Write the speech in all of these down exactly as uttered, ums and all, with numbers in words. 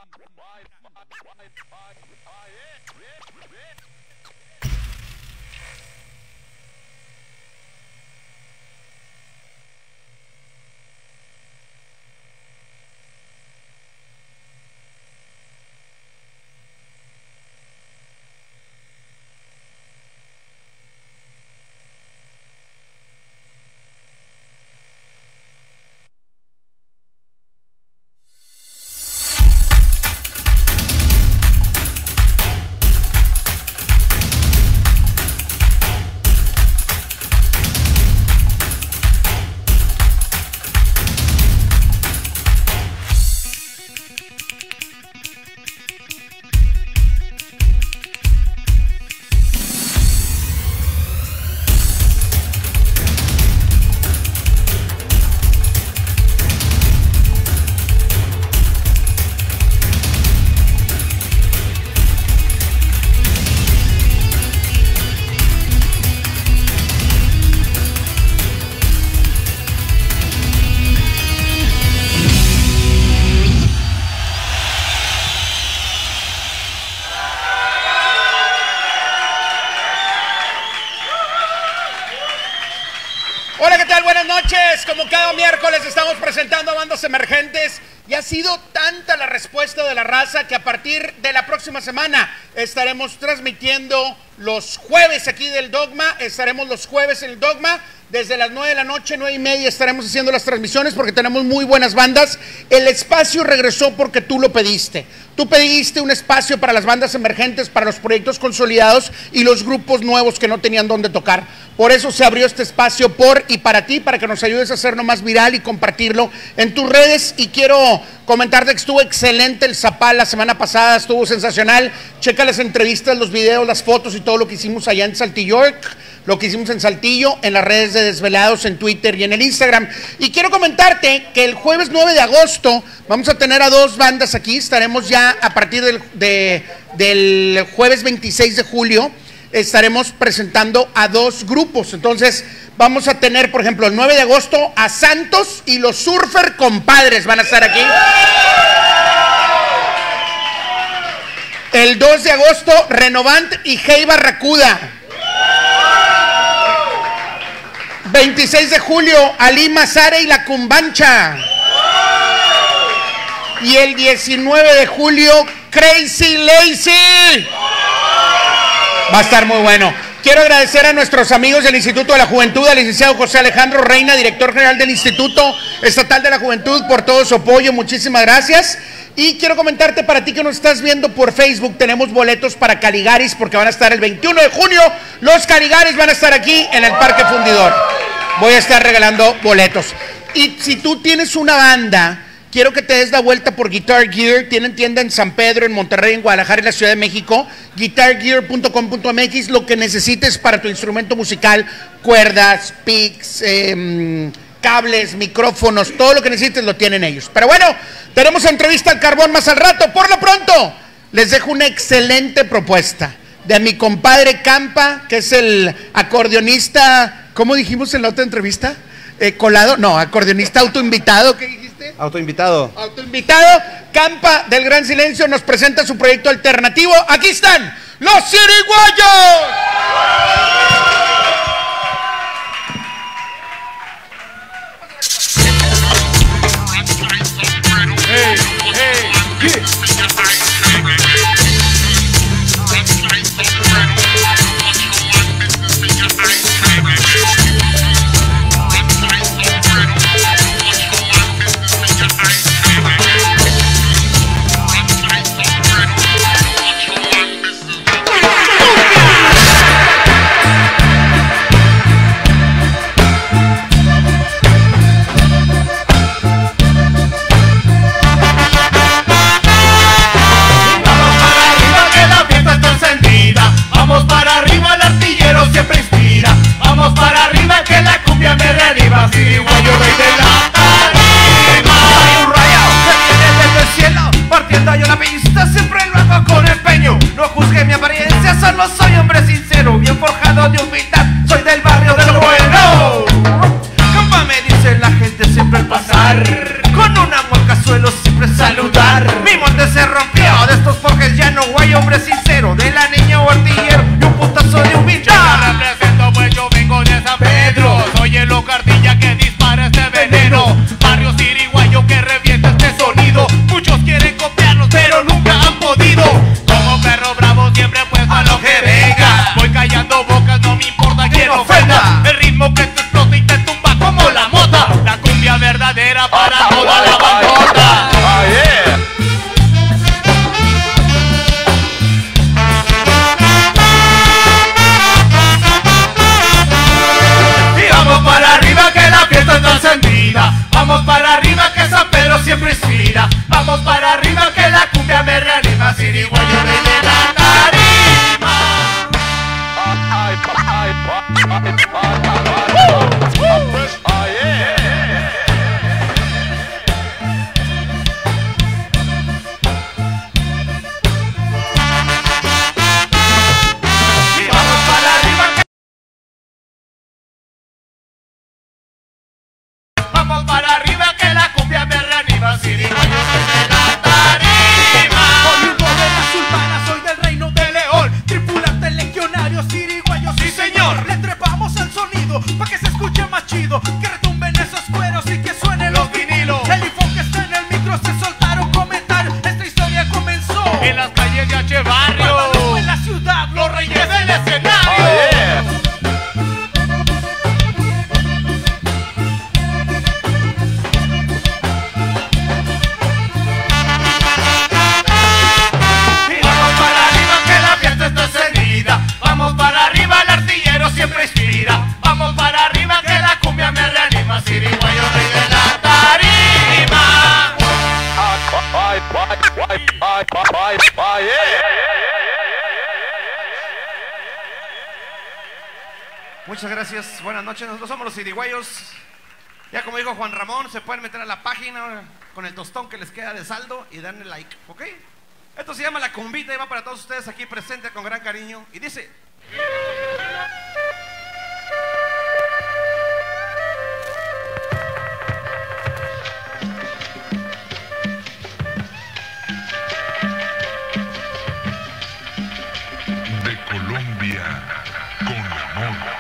Como cada miércoles estamos presentando a bandas emergentes y ha sido tanta la respuesta de la raza que a partir de la próxima semana estaremos transmitiendo los jueves aquí del Dogma, estaremos los jueves en el Dogma, desde las nueve de la noche, nueve y media estaremos haciendo las transmisiones porque tenemos muy buenas bandas. El espacio regresó porque tú lo pediste. Tú pediste un espacio para las bandas emergentes, para los proyectos consolidados y los grupos nuevos que no tenían dónde tocar. Por eso se abrió este espacio por y para ti, para que nos ayudes a hacerlo más viral y compartirlo en tus redes. Y quiero comentarte que estuvo excelente el Zapal la semana pasada, estuvo sensacional. Checa las entrevistas, los videos, las fotos y todo lo que hicimos allá en Saltillo, lo que hicimos en Saltillo, en las redes de Desvelados, en Twitter y en el Instagram. Y quiero comentarte que el jueves nueve de agosto vamos a tener a dos bandas aquí. Estaremos ya a partir del, de, del jueves veintiséis de julio, estaremos presentando a dos grupos. Entonces vamos a tener, por ejemplo, el nueve de agosto a Santos y los Surfer Compadres van a estar aquí. El dos de agosto, Renovant y Hey Barracuda. veintiséis de julio, Ali Mazare y La Cumbancha. Y el diecinueve de julio, Crazy Lazy. Va a estar muy bueno. Quiero agradecer a nuestros amigos del Instituto de la Juventud, al licenciado José Alejandro Reina, director general del Instituto Estatal de la Juventud, por todo su apoyo. Muchísimas gracias. Y quiero comentarte, para ti que nos estás viendo por Facebook, tenemos boletos para Caligaris porque van a estar el veintiuno de junio. Los Caligaris van a estar aquí en el Parque Fundidor. Voy a estar regalando boletos. Y si tú tienes una banda, quiero que te des la vuelta por Guitar Gear. Tienen tienda en San Pedro, en Monterrey, en Guadalajara y en la Ciudad de México. guitar gear punto com punto m x. Lo que necesites para tu instrumento musical, cuerdas, picks, eh, cables, micrófonos, todo lo que necesites lo tienen ellos. Pero bueno, tenemos entrevista al carbón más al rato. Por lo pronto, les dejo una excelente propuesta de mi compadre Campa, que es el acordeonista, ¿cómo dijimos en la otra entrevista? Eh, colado, no, acordeonista autoinvitado, ¿qué dijiste? Autoinvitado. Autoinvitado. Campa del Gran Silencio nos presenta su proyecto alternativo. Aquí están los Ciriguayos. Hey, hey, yeah. Vamos para arriba, el artillero siempre inspira. Vamos para arriba, que la cumbia me reviva. Ciriguayo, rey de la tarima. Soy un rayado que viene desde el cielo, partiendo yo la pista, siempre lo hago con empeño. No juzgue mi apariencia, solo soy hombre sincero, bien forjado de humildad, soy del barrio de lo bueno. Campa me la gente siempre al pasar, con una mueca suelo siempre saludar. Mi monte cerro rompió. De estos foques ya no hay hombre sincero. De la niña o artillero y un putazo de humildad. Yo te represento pues yo vengo de San Pedro. Soy el Locardilla que dispara este veneno. Barrio Siriguayo que revienta este sonido. Muchos quieren copiarnos pero nunca han podido. Como perro bravo siempre pues a lo que venga. Voy callando bocas, no me importa quién ofenda. El ritmo que te explota y te tumba como la mota. La cumbia verdadera para toda la bandota. Oh, yeah. Y vamos para arriba que la fiesta está encendida. Vamos para arriba que San Pedro siempre inspira. Vamos para arriba que la cumbia me reanima. Siriguayo rey de la tarima. Oh, yeah. Y vamos para arriba que... Vamos para arriba que la cumbia me reanima. Siriguayo rey de la tarima. Oriundo de la sultana, soy del reino de León. Tripulante legionario, siriguayo, sí señor. Le trepamos al sonido pa' que se escuche más chido. Que retumben esos cueros y que suenen los vinilos. El info que está en el micro se soltaron comentarios. Esta historia comenzó En las calles de H Barrio. Cuando en la ciudad Los reyes del escenario. Oh, yeah. Y vamos para arriba que la fiesta está encendida. Vamos para arriba, el artillero siempre inspira. Vamos para arriba que la cumbia me reanima. Siriguayo rey de la tarima. Oh, yeah. Muchas gracias, buenas noches. Nosotros somos los Siriguayos. Ya como dijo Juan Ramón, se pueden meter a la página con el tostón que les queda de saldo y darle like, ¿ok? Esto se llama La Cumbita y va para todos ustedes aquí presentes con gran cariño. Y dice... De Colombia con amor.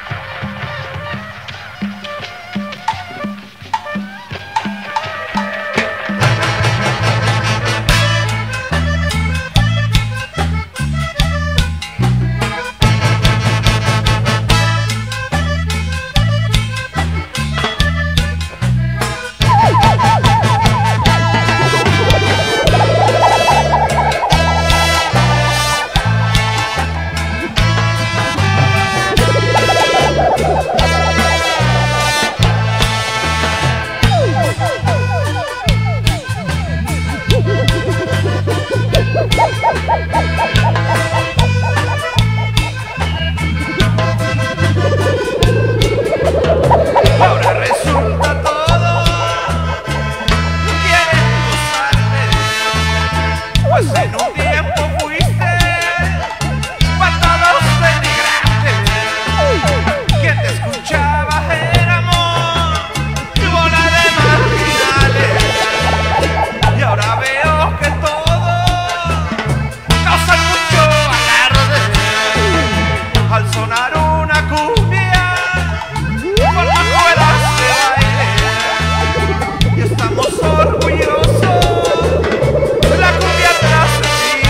Ahora resulta todo, quieren usarme, pues en un tiempo fuiste para todos denigrantes. Quien te escuchaba éramos bola de marginales. Y ahora veo que todos causan mucho alarde al sonar una cumbia con majuelas de baile. Y estamos orgullosos de la cumbia trascendida.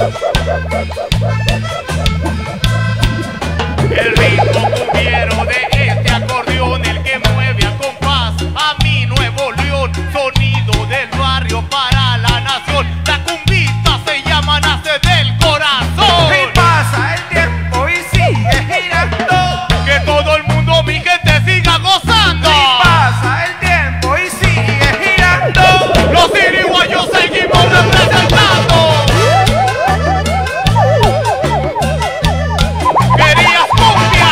El ritmo cumbiero de este acordeón, el que mueve a compás a mi Nuevo León. Sonido del barrio para la nación. La cumbita se llama Nace del Corazón. Y pasa el tiempo y sigue girando. Que todo el mundo, mi gente, siga gozando. Y pasa el tiempo y sigue girando. Los iriguayos seguimos representando. Querías cumbia.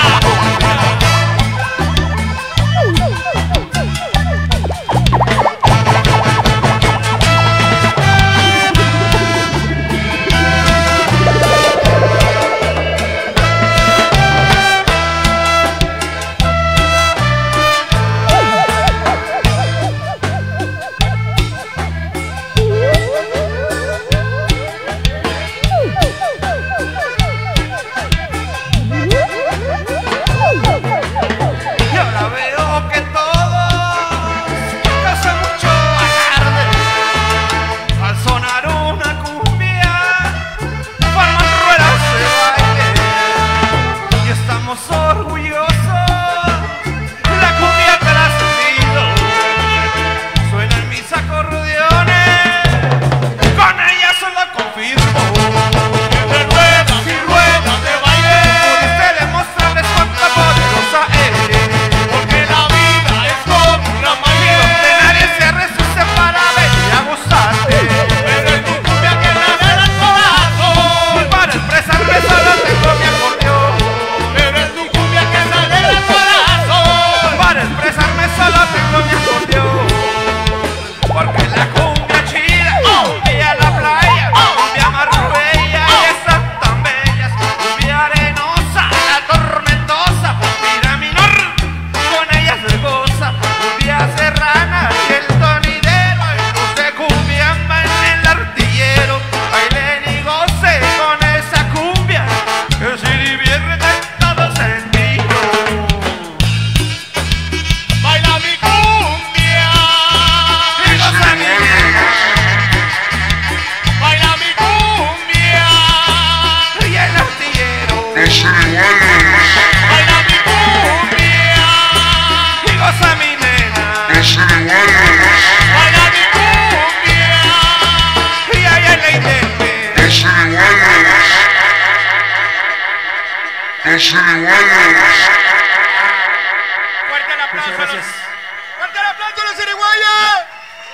Y ahora veo que todos hace mucho alarde al sonar una cumbia forman ruedas de baile y estamos orgullosos. La cumbia trascendido suenan mis acordeones, con ella solo confirmo. Entre ruedas y ruedas de baile. Pudiste demostrarles cuánta poderosa eres. Porque la vida es como una De magia. nadie se resuce para venir a gozarte. Pero es tu cumbia que me alegra el corazón. Para expresarme solo tengo mi acordeón. Pero es tu cumbia que me alegra el corazón. Para expresarme solo tengo mi acordeón. Porque la cumbia chida, cumbia a la playa, cumbia marbella, y esas tan bellas, cumbia arenosa, la tormentosa, mira minor, con ellas se goza, cumbia serrana y el tonidero, y luz de cumbia anda en el artillero, bailen y goce con esa cumbia, que si divierte todo sentido. Baila mi cumbia. Y goza mi nena, Baila mi cumbia. y el artillero, Baila mi cumbia. y goza mi nena, Baila mi cumbia. y ahí en la intente. Fuerte el aplauso. a los- Fuerte el aplauso a los iriguayos.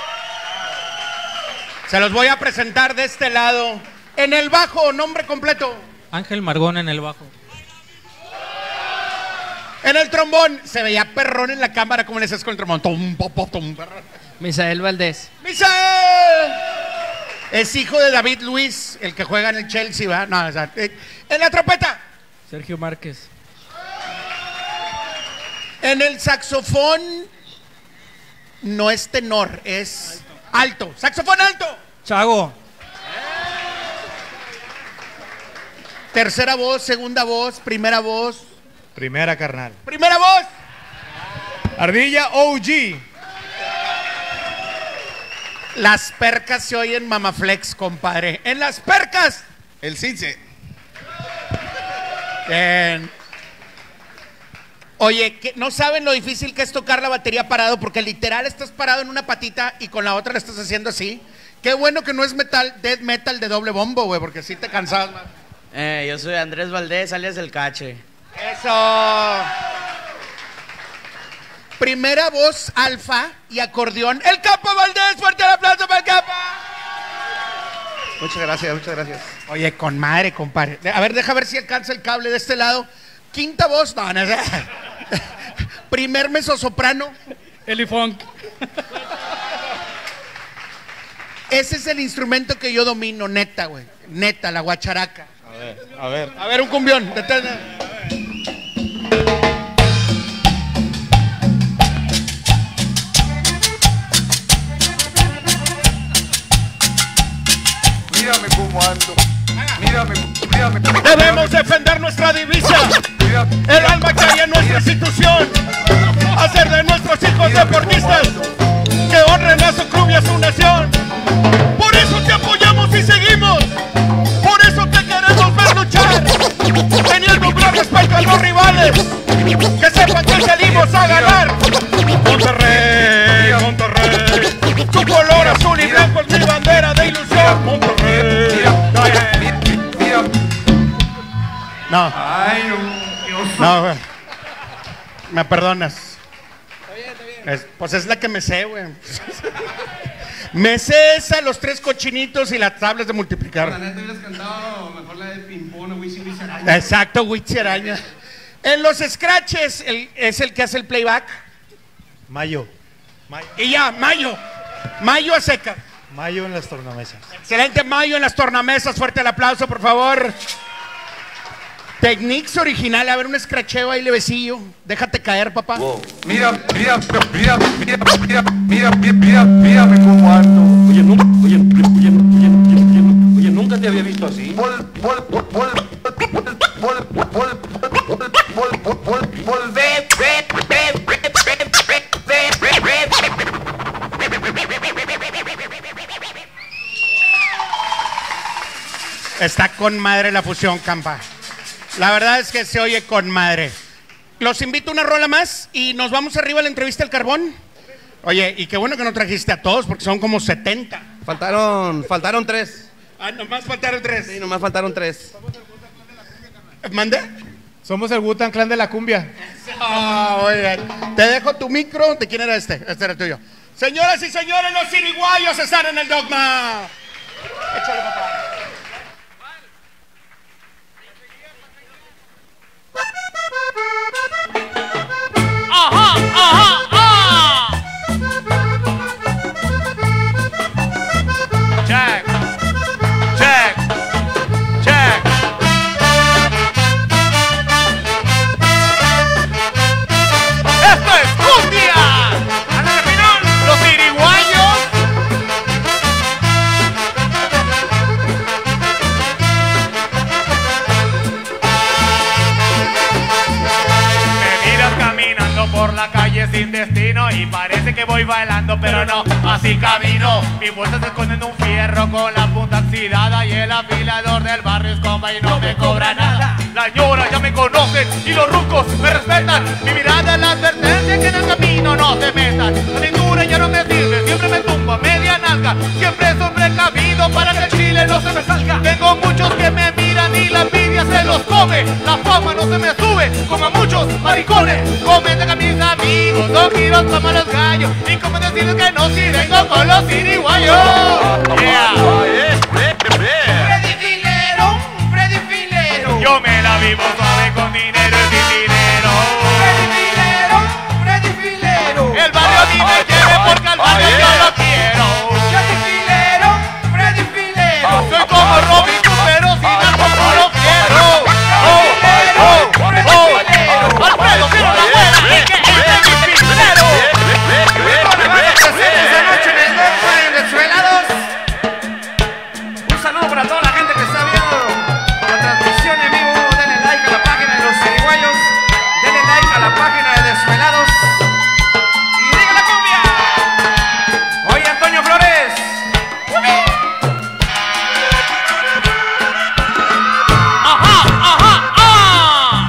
Se los voy a presentar de este lado. En el bajo, nombre completo. Ángel Margón en el bajo. En el trombón, se veía perrón en la cámara como le haces con el trombón. Tum, po, po, tum, perrón. Misael Valdés. ¡Misael! Es hijo de David Luis, el que juega en el Chelsea, ¿verdad? No, o sea, eh, en la trompeta. Sergio Márquez. En el saxofón, no es tenor, es alto. ¡Saxofón alto! Chago. Tercera voz, segunda voz, primera voz. Primera, carnal. ¡Primera voz! Ardilla O G. Las percas se oyen mamaflex, compadre. En las percas. El Cince. Bien. Oye, que no saben lo difícil que es tocar la batería parado, porque literal estás parado en una patita y con la otra le estás haciendo así. Qué bueno que no es metal, death metal de doble bombo, güey, porque sí te cansabas más. Eh, yo soy Andrés Valdés, alias El Cache. Eso. Primera voz alfa y acordeón. El Capo Valdés, fuerte el aplauso para el Capo. Muchas gracias, muchas gracias. Oye, con madre, compadre. A ver, deja ver si alcanza el cable de este lado. Quinta voz, no, no. Primer mezzosoprano. Eli Funk. Ese es el instrumento que yo domino, neta, güey. Neta, la guacharaca. A ver, a ver. A ver, un cumbión. Detén. Mírame cómo ando. Mírame, mírame. Debemos defender nuestra divisa, Mírame, el alma que hay en nuestra institución, hacer de nuestros hijos deportistas que honren a su club y a su nación. Por eso te apoyamos y seguimos, por eso mira, mira, mira, mira. No. Ay, no. No, güey. Me perdonas. Está bien, está bien. Es, pues es la que me sé, güey. Me sé esa, los tres cochinitos y las tablas de multiplicar. La neta hubieras cantado mejor la de ping-pong o Wisin Wisin Araña. Exacto, Wisin Araña. En los scratches, el, es el que hace el playback. Mayo. Mayo. Y ya, Mayo. Mayo a seca. Mayo en las tornamesas. Excelente, Mayo en las tornamesas. Fuerte el aplauso, por favor. Techniques original. A ver, un scratcheo ahí, levesillo. Déjate caer, papá. Wow. Mira, mira, mira, mira, mira, mira, mira, mira, mírame cómo ando. Oye, nunca, oye, oye, oye, oye, oye, oye, nunca te había visto así. Vol, vol, vol, vol, vol, vol, vol, vol, vol, vol, vol, volve, ve, ve, ve, ve, ve, ve, ve. Está con madre la fusión, Campa. La verdad es que se oye con madre. Los invito a una rola más y nos vamos arriba a la entrevista del carbón. Oye, y qué bueno que no trajiste a todos porque son como setenta. Faltaron, faltaron tres. Ah, nomás faltaron tres. Sí, nomás faltaron tres. ¿Mande? Somos el Wu-Tang Clan de la cumbia. Oh, oye, te dejo tu micro. ¿De quién era este? Este era tuyo. Señoras y señores, los ciriguayos están en el dogma. Échale, papá. Ajá, ajá, ajá. Check, check, check. Esto es cumbia. Ana de Pinón, los iriguayos. Me miras caminando por la calle sin destino y parece que voy bailando, pero no, así camino. Mi vuelta se esconde en un fierro con la punta oxidada y el afilador del barrio es comba y no me cobra nada. Las ñoras ya me conocen y los rucos me respetan. Mi mirada es la advertencia que en el camino no se metan. La cintura ya no me sirve, siempre me tumbo a media nalga. Siempre soy precavido para que el chile no se me salga. Tengo muchos que me miran y la envidia se los come. La fama no se me sube como a muchos maricones. Comentan a mis amigos, no giros como los gallos. Y como decirles que no si vengo con los iriguayos. Yeah. Freddy Filero, Freddy Filero. Yo me la vivo suave con dinero y sin dinero. Freddy Filero, Freddy Filero. El barrio a mí me quiere porque al barrio yo lo quiero. Freddy Filero, Freddy Filero. Soy como Robin Hood pero sin algo puro fierro. Oh, oh, oh, oh. Alfredo, quiero la buena y que entre mi filero. Esta noche en el Dogma en Desvelados. Un saludo para toda la gente que está viendo la transmisión en vivo. Denle like a la página de los ciriguayos. Denle like a la página de Desvelados. Y diga la cumbia. Oye, Antonio Flores. Ajá, ajá, ah.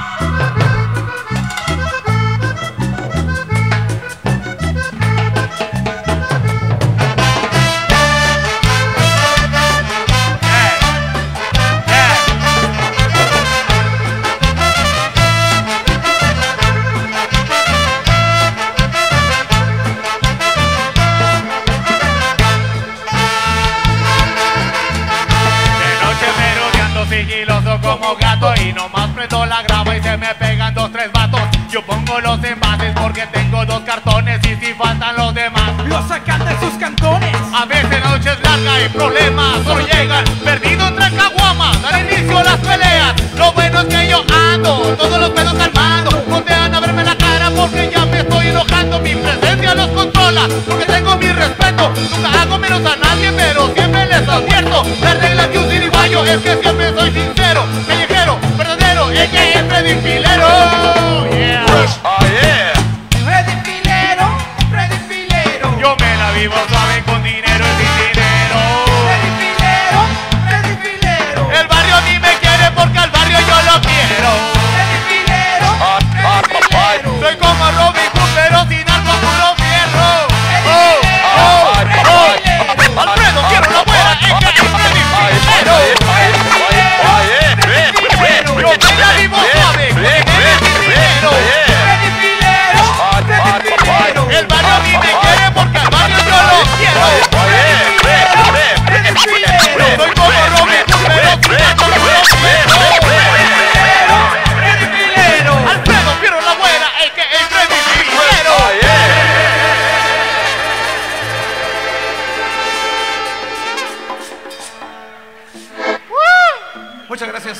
Sigiloso como gato y nomás prendo la grava y se me pegan dos, tres vatos. Yo pongo los envases porque tengo dos cartones y si faltan los demás Los sacan de sus cantones. a veces la noche es larga y problemas solo llegan. Perdido entre caguamas, al inicio las peleas. Lo bueno es que yo ando, todos los pelos calmando. Voltean a verme la cara porque ya me estoy enojando. Mi presencia los controla porque tengo mi respeto. Nunca hago menos a nadie pero siempre les advierto. La regla de un ciriguayo es que siempre soy sincero, callejero, verdadero, el que es Freddy Filero. Yeah. Oh yeah. Freddy Filero, Freddy Filero. Yo me la vivo suave con dinero y sin dinero. Freddy Filero, Freddy Filero. El barrio a mí me quiere porque al barrio yo lo quiero. Freddy Filero, Freddy Filero. Soy como Robin Hood pero sin algo puro fierro. Freddy Oh, Filero, oh, Freddy oh. Filero. Alfredo, Muchas gracias.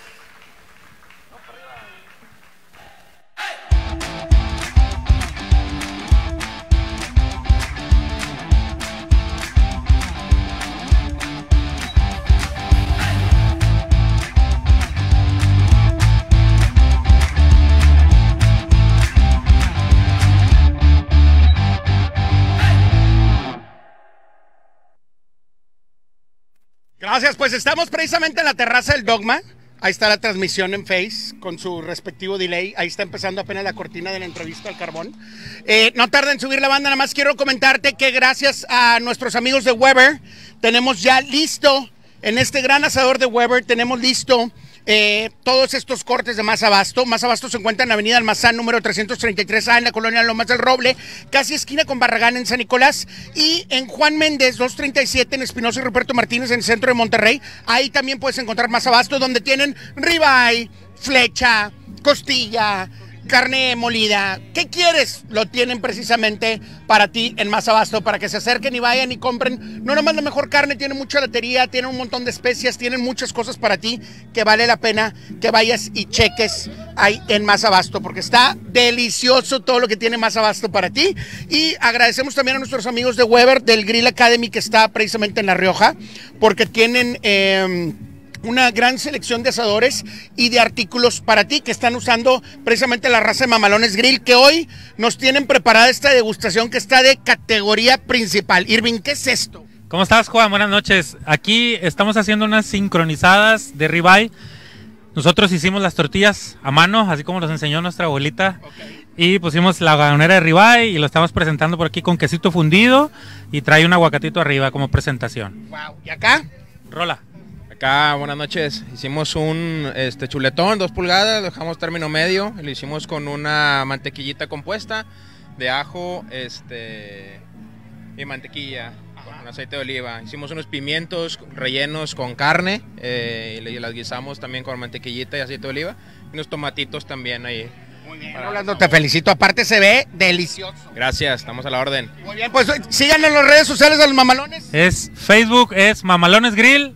Gracias, pues estamos precisamente en la terraza del Dogma. Ahí está la transmisión en Face con su respectivo delay. Ahí está empezando apenas la cortina de la entrevista al carbón. Eh, no tarda en subir la banda, nada más quiero comentarte que gracias a nuestros amigos de Weber, tenemos ya listo, en este gran asador de Weber, tenemos listo eh, todos estos cortes de Más Abasto. Más Abasto se encuentra en la avenida Almazán, número trescientos treinta y tres A, en la colonia Lomas del Roble, casi esquina con Barragán en San Nicolás, y en Juan Méndez, doscientos treinta y siete, en Espinosa y Ruperto Martínez, en el centro de Monterrey. Ahí también puedes encontrar Más Abasto, donde tienen ribeye, flecha, costilla, carne molida. ¿Qué quieres? Lo tienen precisamente para ti en Más Abasto, para que se acerquen y vayan y compren. No nomás la mejor carne, tienen mucha latería, tienen un montón de especias, tienen muchas cosas para ti que vale la pena que vayas y cheques ahí en Más Abasto, porque está delicioso todo lo que tiene Más Abasto para ti. Y agradecemos también a nuestros amigos de Weber, del Grill Academy, que está precisamente en La Rioja, porque tienen Eh, una gran selección de asadores y de artículos para ti que están usando precisamente la raza de Mamalones Grill, que hoy nos tienen preparada esta degustación que está de categoría principal. Irving, ¿qué es esto? ¿Cómo estás, Juan? Buenas noches. Aquí estamos haciendo unas sincronizadas de ribeye. Nosotros hicimos las tortillas a mano, así como nos enseñó nuestra abuelita. Okay. Y pusimos la vagonera de ribeye y lo estamos presentando por aquí con quesito fundido y trae un aguacatito arriba como presentación. Wow. ¿Y acá? Rola. Acá, buenas noches. Hicimos un este, chuletón, dos pulgadas, dejamos término medio. Lo hicimos con una mantequillita compuesta de ajo este, y mantequilla. Ajá. Con aceite de oliva. Hicimos unos pimientos rellenos con carne eh, y las guisamos también con mantequillita y aceite de oliva. Y unos tomatitos también ahí. Muy bien, Rolando, te felicito. Aparte se ve delicioso. Gracias, estamos a la orden. Muy bien, pues sigan en las redes sociales de los Mamalones. Es Facebook, es Mamalones Grill.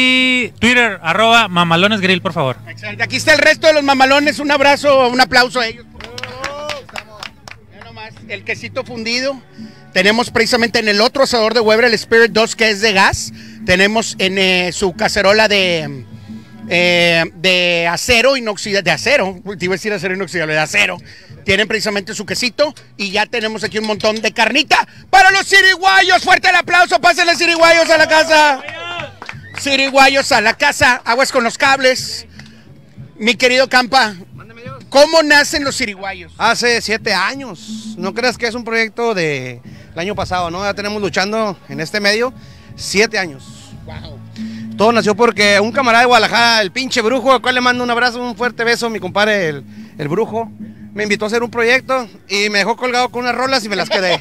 Y Twitter, arroba Mamalones Grill, por favor. Excelente. Aquí está el resto de los Mamalones. Un abrazo, un aplauso a ellos. Oh, estamos. Ya nomás, el quesito fundido. Tenemos precisamente en el otro asador de Weber, el Spirit dos, que es de gas. Tenemos en eh, su cacerola de, eh, de acero inoxidable. De acero, te iba a decir acero inoxidable, de acero. Tienen precisamente su quesito y ya tenemos aquí un montón de carnita para los ciriguayos. Fuerte el aplauso, pásenle ciriguayos a la casa. Ciriguayos a la casa, aguas con los cables. Mi querido Campa, ¿cómo nacen los ciriguayos? Hace siete años. No creas que es un proyecto del año pasado, ¿no? Ya tenemos luchando en este medio siete años. Wow. Todo nació porque un camarada de Guadalajara, el pinche Brujo, al cual le mando un abrazo, un fuerte beso, mi compadre, el, el Brujo, me invitó a hacer un proyecto y me dejó colgado con unas rolas y me las quedé.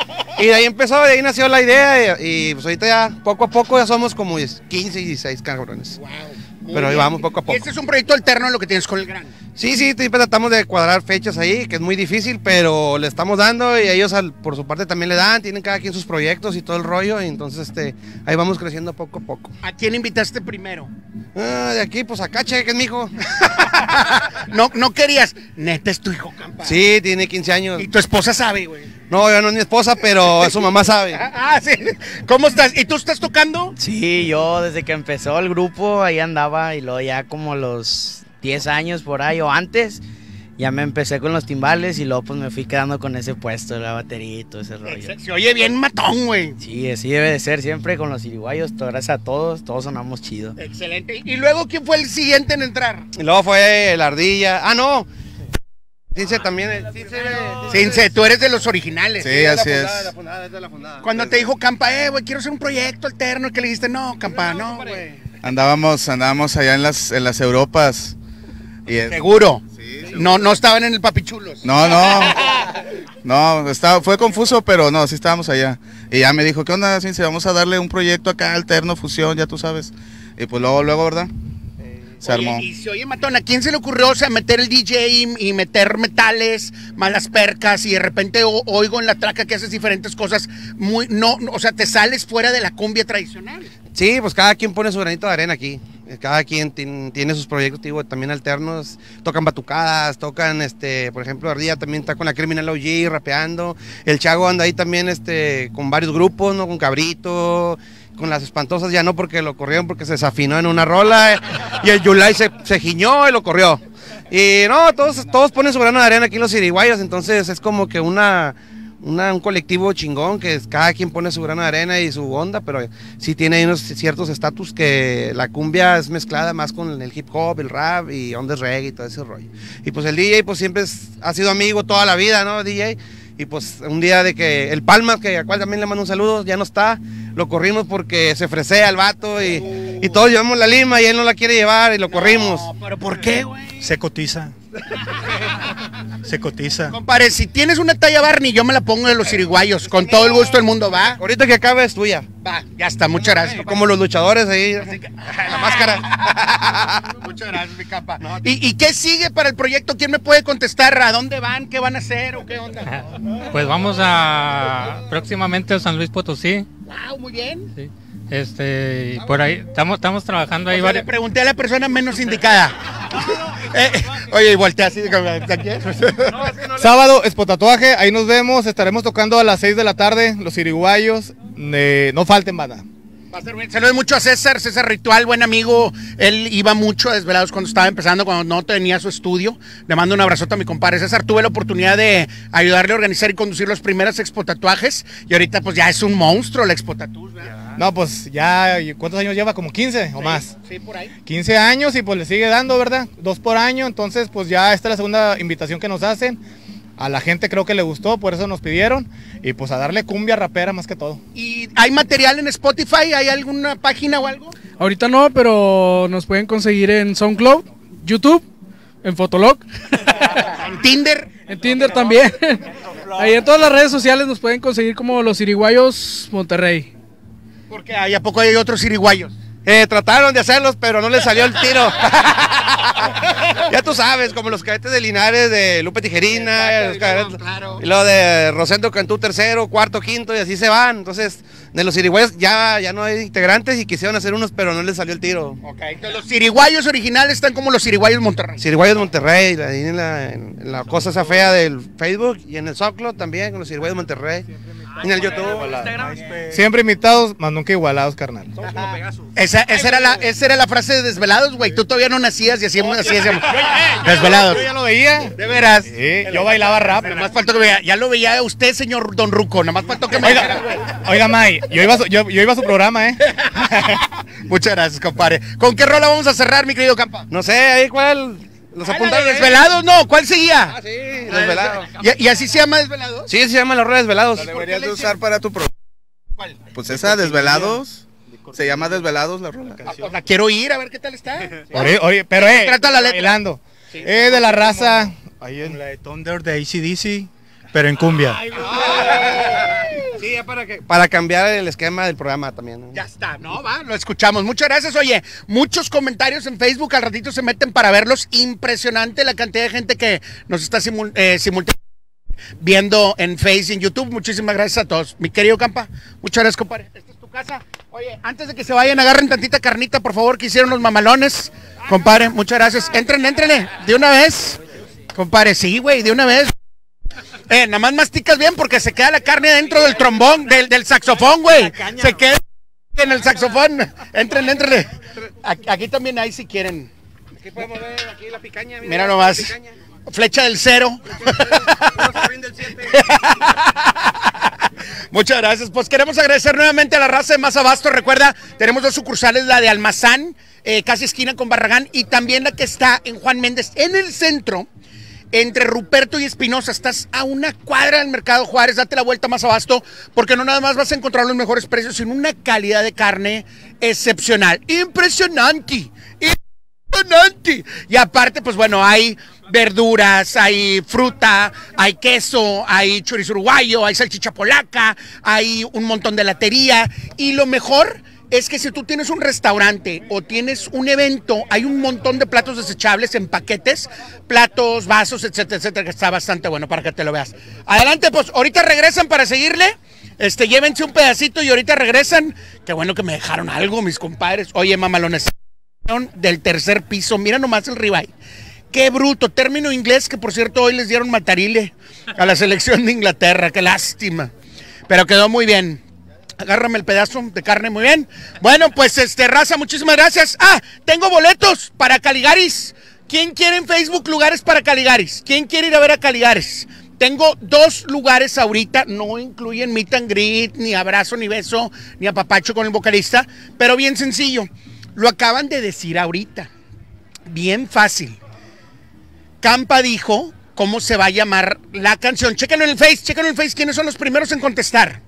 Y de ahí empezó, de ahí nació la idea y, y pues ahorita ya poco a poco ya somos como quince, dieciséis cabrones. Wow. Pero ahí vamos poco a poco. Este es un proyecto alterno en lo que tienes con el gran. Sí, sí, tratamos de cuadrar fechas ahí, que es muy difícil, pero le estamos dando y ellos al, por su parte también le dan, tienen cada quien sus proyectos y todo el rollo, y entonces este, ahí vamos creciendo poco a poco. ¿A quién invitaste primero? Ah, de aquí, pues a Cache, que es mi hijo. no, no querías, neta es tu hijo, Campa. Sí, tiene quince años. ¿Y tu esposa sabe, güey? No, yo no es mi esposa, pero su mamá sabe. Ah, sí. ¿Cómo estás? ¿Y tú estás tocando? Sí, yo desde que empezó el grupo ahí andaba y luego ya como los diez años por ahí o antes, ya me empecé con los timbales y luego pues me fui quedando con ese puesto de la batería y todo ese rollo. Se oye bien matón, güey. Sí, así debe de ser siempre con los ciriguayos, gracias a todos, todos sonamos chido. Excelente. ¿Y luego quién fue el siguiente en entrar? Y luego fue el Ardilla. Ah, no. Cince también. Cince, Cince, tú eres de los originales. Sí, así es. La fundada, es de la fundada. Cuando te dijo Campa, eh, güey, quiero hacer un proyecto alterno, que le dijiste, no, Campa, no, güey. Andábamos, andábamos allá en las, en las Europas. Y es... ¿Seguro? Sí, seguro. No, no estaban en el Papichulos. No, no. No, estaba, fue confuso, pero no, sí estábamos allá. Y ya me dijo, ¿qué onda, Cince? Vamos a darle un proyecto acá, alterno, fusión, ya tú sabes. Y pues luego, luego, ¿verdad? Se oye, armó. Y se oye matón, ¿a quién se le ocurrió, o sea, meter el D J y, y meter metales, malas percas, y de repente o, oigo en la traca que haces diferentes cosas muy, no, o sea, te sales fuera de la cumbia tradicional? Sí, pues cada quien pone su granito de arena aquí. Cada quien tin- tiene sus proyectos, digo, también alternos. Tocan batucadas, tocan, este, por ejemplo, Ardilla también está con la Criminal O G rapeando. El Chago anda ahí también este, con varios grupos, ¿no? Con Cabrito, con las Espantosas ya no, porque lo corrieron porque se desafinó en una rola. eh, Y el Yulai se, se giñó y lo corrió. Y no, todos, todos ponen su grano de arena aquí los Siriguayos, entonces es como que una... Una, un colectivo chingón que es, cada quien pone su grano de arena y su onda, pero sí tiene unos ciertos estatus que la cumbia es mezclada más con el hip hop, el rap y ondas reggae y todo ese rollo. Y pues el D J pues siempre es, ha sido amigo toda la vida, ¿no? D J. Y pues un día de que el Palmas, que al cual también le mando un saludo, ya no está, lo corrimos porque se fresea el vato y, y todos llevamos la lima y él no la quiere llevar y lo corrimos. No, pero ¿por qué, güey? Se cotiza. Se cotiza. Compadre, si tienes una talla Barney, yo me la pongo de los Siriguayos, con todo el gusto del mundo, ¿va? Ahorita que acabe es tuya. Va, ya está, muchas gracias. Como los luchadores ahí, la máscara. Muchas gracias, mi capa. ¿Y, ¿Y qué sigue para el proyecto? ¿Quién me puede contestar? ¿A dónde van? ¿Qué van a hacer? ¿O qué onda? Pues vamos a próximamente a San Luis Potosí. Wow, muy bien. Sí. Este, y por ahí estamos, estamos trabajando ahí O sea, le varios. pregunté a la persona menos indicada. Eh, oye, y voltea así, ¿te quieres? Sábado, Expo Tatuaje, ahí nos vemos, estaremos tocando a las seis de la tarde, los Siriguayos, eh, no falten banda. Va a ser bien. Saludos mucho a César, César Ritual, buen amigo. Él iba mucho a Desvelados cuando estaba empezando, cuando no tenía su estudio. Le mando un abrazote a mi compadre César. Tuve la oportunidad de ayudarle a organizar y conducir los primeros Expo Tatuajes. Y ahorita pues ya es un monstruo la Expo Tatús, ¿verdad? No, pues ya, ¿cuántos años lleva? ¿Como quince o Sí, más? Sí, por ahí. quince años y pues le sigue dando, ¿verdad? Dos por año, entonces pues ya esta es la segunda invitación que nos hacen. A la gente creo que le gustó, por eso nos pidieron. Y pues a darle cumbia rapera más que todo. ¿Y hay material en Spotify? ¿Hay alguna página o algo? Ahorita no, pero nos pueden conseguir en SoundCloud, YouTube, en Fotolog. ¿En Tinder? En Tinder también. Ahí en todas las redes sociales nos pueden conseguir como los Siriguayos Monterrey. Porque ahí a poco hay otros siriguayos. Eh, trataron de hacerlos, pero no les salió el tiro. Ya tú sabes, como los cadetes de Linares, de Lupe Tijerina, los cadetes, claro. y lo de Rosendo Cantú tercero, cuarto, quinto, y así se van. Entonces, de los Siriguayos ya, ya no hay integrantes y quisieron hacer unos, pero no les salió el tiro. Ok, entonces los Siriguayos originales están como los Siriguayos Monterrey. Siriguayos Monterrey, ahí en la, en la cosa esa fea del Facebook y en el SoundCloud también, con los Siriguayos Monterrey. En el YouTube. Siempre imitados, más nunca igualados, carnal. Esa, esa, era la, esa era la frase de Desvelados, güey. Tú todavía no nacías y hacíamos así. Hacíamos. Desvelados. Yo ya lo veía. De veras. Sí, yo bailaba rap. Nada más faltó que vea. Ya lo veía usted, señor Don Ruco. Nada más faltó que me dijera, güey. Oiga, May, yo iba, a su, yo, yo iba a su programa, ¿eh? Muchas gracias, compadre. ¿Con qué rola vamos a cerrar, mi querido Campa? No sé, ahí cuál. Los apuntaron. Desvelados, no. ¿Cuál seguía? Ah, sí, Desvelados. ¿Y, ¿Y así se llama Desvelados? Sí, se llama la rola Desvelados. La deberías de usar para tu programa. ¿Cuál? Pues esa, Desvelados. Se llama Desvelados la rola. O sea, quiero ir a ver qué tal está. Oye, oye, pero eh, Trata la letra. bailando. Eh, de la raza. Ahí en la de Thunder de A C D C, pero en cumbia. Sí, ya para que para cambiar el esquema del programa también, ¿no? Ya está, no, va, lo escuchamos. Muchas gracias. Oye, muchos comentarios en Facebook, al ratito se meten para verlos. Impresionante la cantidad de gente que nos está simul eh, simultáneamente viendo en Facebook y en YouTube. Muchísimas gracias a todos. Mi querido Campa, muchas gracias, compadre. Esta es tu casa. Oye, antes de que se vayan, agarren tantita carnita, por favor, que hicieron los mamalones. Compadre, muchas gracias. Entren, entren, de una vez. Compadre, sí, güey, de una vez. Eh, nada más masticas bien porque se queda la carne dentro del trombón, del, del saxofón, güey. Se queda en el saxofón. Entren, entren. Aquí, aquí también hay si quieren. Aquí podemos ver aquí la picaña. Mira, Mira nomás. picaña. Flecha del cero. Muchas gracias. Pues queremos agradecer nuevamente a la raza de Más Abasto. Recuerda, tenemos dos sucursales, la de Almazán, eh, casi esquina con Barragán, y también la que está en Juan Méndez, en el centro. Entre Ruperto y Espinosa, estás a una cuadra del Mercado Juárez, date la vuelta a Más Abasto, porque no nada más vas a encontrar los mejores precios, sino una calidad de carne excepcional. Impresionante, impresionante. Y aparte, pues bueno, hay verduras, hay fruta, hay queso, hay chorizo uruguayo, hay salchicha polaca, hay un montón de latería, y lo mejor es que si tú tienes un restaurante o tienes un evento, hay un montón de platos desechables en paquetes, platos, vasos, etcétera, etcétera, que está bastante bueno para que te lo veas. Adelante, pues ahorita regresan para seguirle, este, llévense un pedacito y ahorita regresan. Qué bueno que me dejaron algo, mis compadres. Oye, mamalones. del tercer piso. Mira nomás el ribeye. Qué bruto. Término inglés que, por cierto, hoy les dieron matarile a la selección de Inglaterra. Qué lástima. Pero quedó muy bien. Agárrame el pedazo de carne, muy bien. Bueno, pues, este, raza, muchísimas gracias. Ah, tengo boletos para Caligaris. ¿Quién quiere en Facebook lugares para Caligaris? ¿Quién quiere ir a ver a Caligaris? Tengo dos lugares ahorita, no incluyen meet and greet, ni abrazo, ni beso, ni apapacho con el vocalista, pero bien sencillo. Lo acaban de decir ahorita. Bien fácil. Campa dijo cómo se va a llamar la canción. Chéquenlo en el Face, chéquenlo en el Face. ¿Quiénes son los primeros en contestar?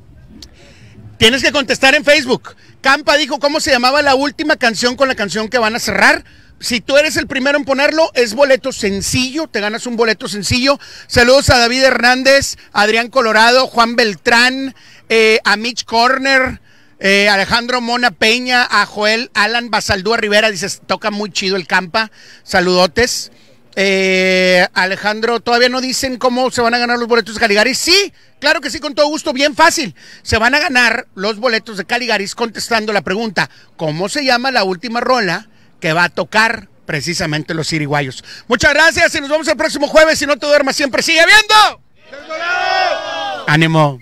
Tienes que contestar en Facebook. Campa dijo cómo se llamaba la última canción con la canción que van a cerrar. Si tú eres el primero en ponerlo, es boleto sencillo, te ganas un boleto sencillo. Saludos a David Hernández, a Adrián Colorado, Juan Beltrán, eh, a Mitch Corner, eh, Alejandro Mona Peña, a Joel Alan Basaldúa Rivera, dices, toca muy chido el Campa, saludotes. Eh, Alejandro, ¿todavía no dicen cómo se van a ganar los boletos de Caligaris? Sí, claro que sí, con todo gusto, bien fácil. Se van a ganar los boletos de Caligaris contestando la pregunta, ¿cómo se llama la última rola que va a tocar precisamente los Siriguayos? Muchas gracias y nos vemos el próximo jueves. Si no te duermas, siempre sigue viendo. ¡Ánimo!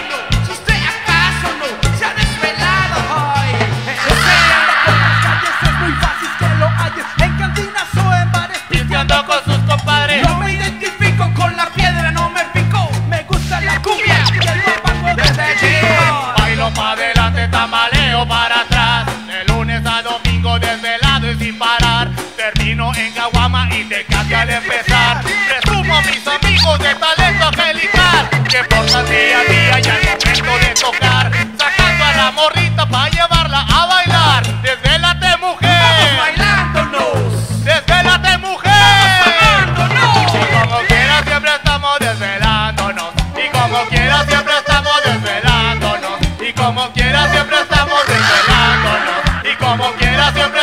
Se anda por las calles Cargados de talento angelical, que portan día a día y al momento de tocar, sacando a la morrita pa' llevarla a bailar. Desvélate, mujer. Vamos bailándonos. Desvélate, mujer. Vamos amándonos. Y como quiera siempre estamos desvelándonos. Y como quiera siempre estamos desvelándonos. Y como quiera siempre estamos desvelándonos. Y como quiera siempre